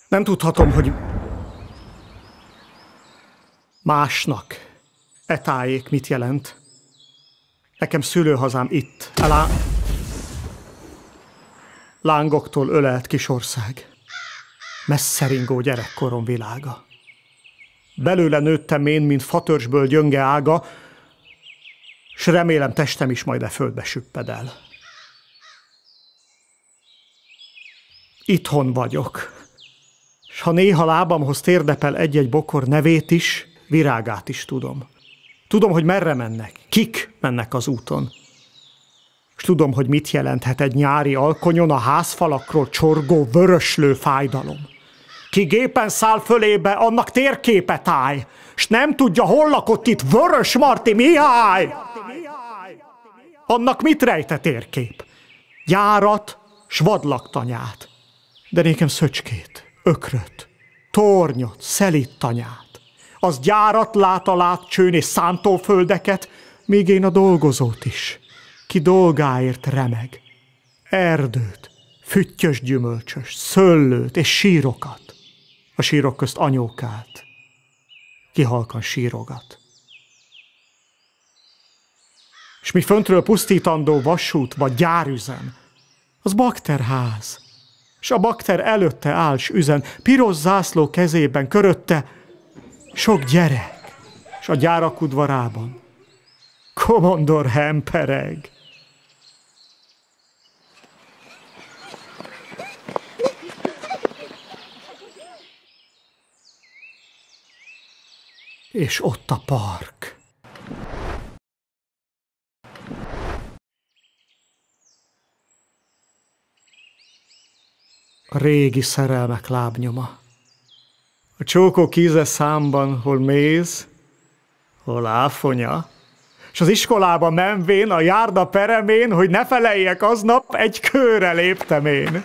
Nem tudhatom, hogy másnak e tájék mit jelent. Nekem szülőhazám itt, lángoktól ölelt kisország. Messzeringó gyerekkorom világa. Belőle nőttem én, mint fatörzsből gyönge ága, s remélem testem is majd e földbe süpped el. Itthon vagyok, s ha néha lábamhoz térdepel egy-egy bokor, nevét is, virágát is tudom. Tudom, hogy merre mennek, kik mennek az úton. És tudom, hogy mit jelenthet egy nyári alkonyon a házfalakról csorgó vöröslő fájdalom. Ki gépen száll fölébe, annak térképe táj, s nem tudja, hol lakott itt Vörösmarty Mihály. Annak mit rejt térkép? Járat, s vadlaktanyát, de nékem szöcskét, ökröt, tornyot, szelittanyát. Az gyárat lát a látcsőn és szántóföldeket, míg én a dolgozót is, ki dolgáért remeg. Erdőt, füttyös gyümölcsös, szöllőt és sírokat. A sírok közt anyókát, ki halkan sírogat. És mi föntről pusztítandó vasút vagy gyárüzem, az bakterház, s a bakter előtte áll s üzen, piros zászló kezében körötte, sok gyerek, s a gyárak udvarában komondor hempereg. És ott a park. A régi szerelmek lábnyoma. A csókok íze számban, hol méz, hol áfonya, s az iskolába menvén, a járda peremén, hogy ne feleljek aznap, egy kőre léptem én.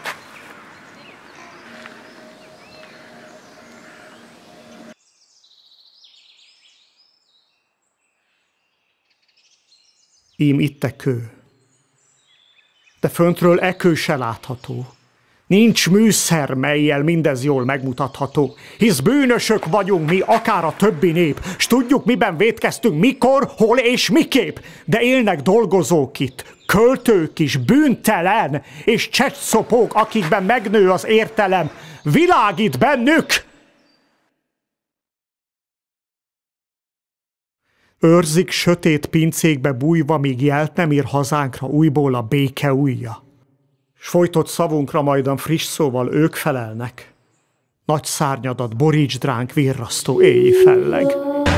Ím itt e kő, de föntről e kő se látható. Nincs műszer, mellyel mindez jól megmutatható, hisz bűnösök vagyunk mi, akár a többi nép, s tudjuk, miben vétkeztünk, mikor, hol és miképp, de élnek dolgozók itt, költők is, bűntelen, és csecsszopók, akikben megnő az értelem, világít bennük! Őrzik sötét pincékbe bújva, míg jelt nem ír hazánkra újból a béke ujja. S folytott szavunkra majdan friss szóval ők felelnek. Nagy szárnyadat borítsd ránk virrasztó éji felleg.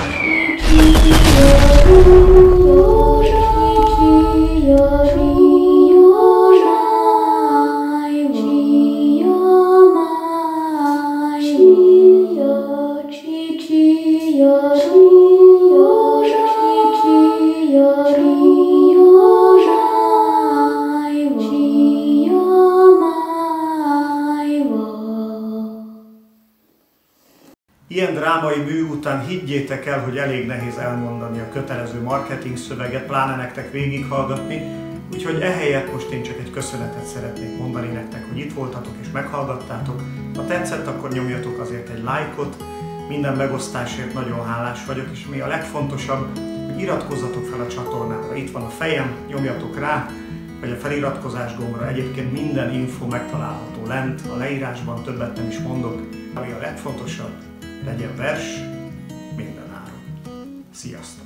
Ilyen drámai mű után higgyétek el, hogy elég nehéz elmondani a kötelező marketing szöveget, pláne nektek végighallgatni, úgyhogy ehelyett most én csak egy köszönetet szeretnék mondani nektek, hogy itt voltatok és meghallgattátok. Ha tetszett, akkor nyomjatok azért egy lájkot, minden megosztásért nagyon hálás vagyok, és mi a legfontosabb, hogy iratkozzatok fel a csatornámra. Itt van a fejem, nyomjatok rá, vagy a feliratkozás gombra. Egyébként minden info megtalálható lent, a leírásban, többet nem is mondok. Ami a legfontosabb, legyen vers mindenáron. Sziasztok!